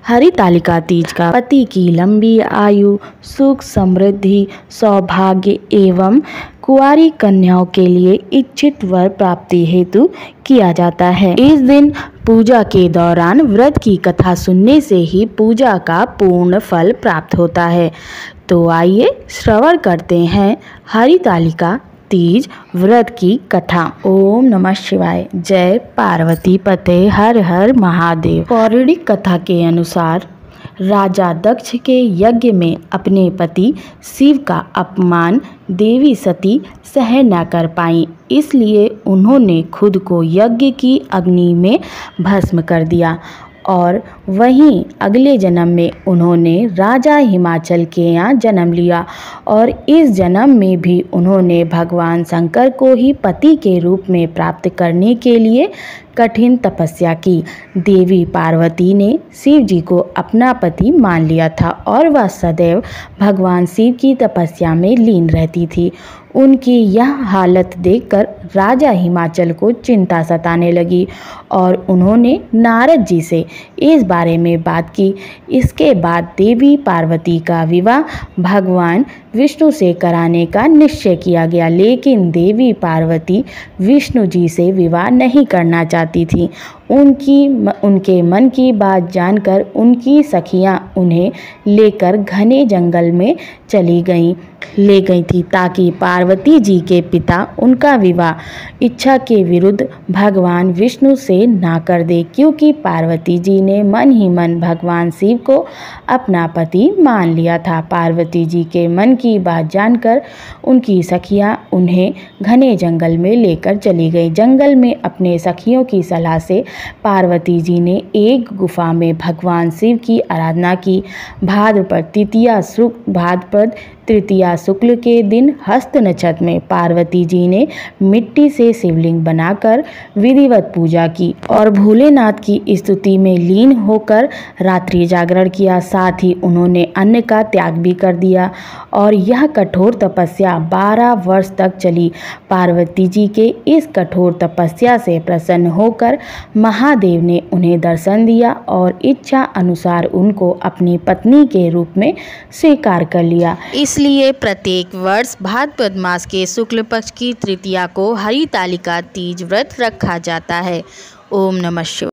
हरितालिका तीज का पति की लंबी आयु, सुख, समृद्धि, सौभाग्य एवं कुंवारी कन्याओं के लिए इच्छित वर प्राप्ति हेतु किया जाता है। इस दिन पूजा के दौरान व्रत की कथा सुनने से ही पूजा का पूर्ण फल प्राप्त होता है। तो आइए श्रवण करते हैं हरितालिका तीज व्रत की कथा। ओम नमः शिवाय। जय पार्वती पते हर हर महादेव। पौराणिक कथा के अनुसार राजा दक्ष के यज्ञ में अपने पति शिव का अपमान देवी सती सह न कर पाई, इसलिए उन्होंने खुद को यज्ञ की अग्नि में भस्म कर दिया और वहीं अगले जन्म में उन्होंने राजा हिमाचल के यहाँ जन्म लिया और इस जन्म में भी उन्होंने भगवान शंकर को ही पति के रूप में प्राप्त करने के लिए कठिन तपस्या की। देवी पार्वती ने शिव जी को अपना पति मान लिया था और वह सदैव भगवान शिव की तपस्या में लीन रहती थी। उनकी यह हालत देखकर राजा हिमाचल को चिंता सताने लगी और उन्होंने नारद जी से इस बारे में बात की। इसके बाद देवी पार्वती का विवाह भगवान विष्णु से कराने का निश्चय किया गया, लेकिन देवी पार्वती विष्णु जी से विवाह नहीं करना चाहती थी। उनके मन की बात जानकर उनकी सखियां उन्हें लेकर घने जंगल में ले गई थी ताकि पार्वती जी के पिता उनका विवाह इच्छा के विरुद्ध भगवान विष्णु से ना कर दे, क्योंकि पार्वती जी ने मन ही मन भगवान शिव को अपना पति मान लिया था। पार्वती जी के मन की बात जानकर उनकी सखियां उन्हें घने जंगल में लेकर चली गई। जंगल में अपने सखियों की सलाह से पार्वती जी ने एक गुफा में भगवान शिव की आराधना की। भाद्रपद तृतीया शुक्ल के दिन हस्त नक्षत्र में पार्वती जी ने मिट्टी से शिवलिंग बनाकर विधिवत पूजा की और भोलेनाथ की स्तुति में लीन होकर रात्रि जागरण किया। साथ ही उन्होंने अन्न का त्याग भी कर दिया और यह कठोर तपस्या 12 वर्ष तक चली। पार्वती जी के इस कठोर तपस्या से प्रसन्न होकर महादेव ने उन्हें दर्शन दिया और इच्छा अनुसार उनको अपनी पत्नी के रूप में स्वीकार कर लिया। इसलिए प्रत्येक वर्ष भाद्रपद मास के शुक्ल पक्ष की तृतीया को हरितालिका तीज व्रत रखा जाता है। ओम नमः शिवाय।